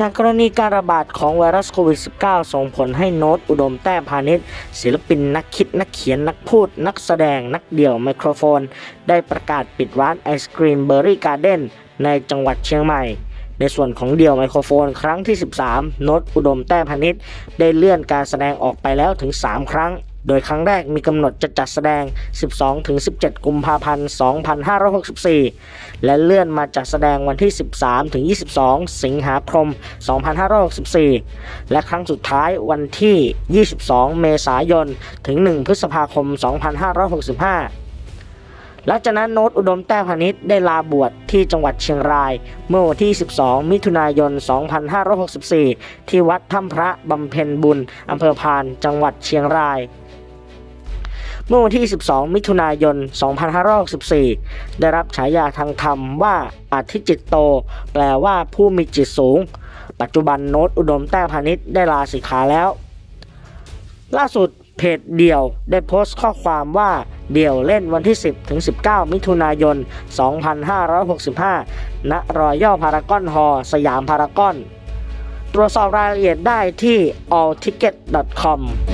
จากกรณีการระบาดของไวรัสโควิด -19 ส่งผลให้โน้ตอุดมแต้พานิชศิลปินนักคิดนักเขียนนักพูดนักแสดงนักเดี่ยวไมโครโฟนได้ประกาศปิดร้านไอศกรีมเบอร์รี่การ์เด้นในจังหวัดเชียงใหม่ในส่วนของเดี่ยวไมโครโฟนครั้งที่ 13 โน้ตอุดมแต้พานิชได้เลื่อนการแสดงออกไปแล้วถึง 3 ครั้งโดยครั้งแรกมีกำหนดจะจัดแสดง 12-17 กุมภาพันธ์ 2564 และเลื่อนมาจัดแสดงวันที่ 13-22 สิงหาคม 2564 และครั้งสุดท้ายวันที่ 22 เมษายน ถึง 1 พฤษภาคม 2565 หลังจากนั้นโน้ตอุดมแต้พานิชได้ลาบวชที่จังหวัดเชียงรายเมื่อวันที่ 12 มิถุนายน 2564 ที่วัดถ้ำพระบำเพ็ญบุญอำเภอพานจังหวัดเชียงรายเมื่อวันที่ 12 มิถุนายน 2564 ได้รับฉายาทางธรรมว่าอธิจิตโตแปลว่าผู้มีจิตสูงปัจจุบันโน้ตอุดมแต้พานิชได้ลาสิกขาแล้วล่าสุดเพจเดี่ยวได้โพสต์ข้อความว่าเดี่ยวเล่นวันที่ 10-19 มิถุนายน 2565 ณ รอยัลพารากอนฮอลล์สยามพารากอนตรวจสอบรายละเอียดได้ที่ allticket.com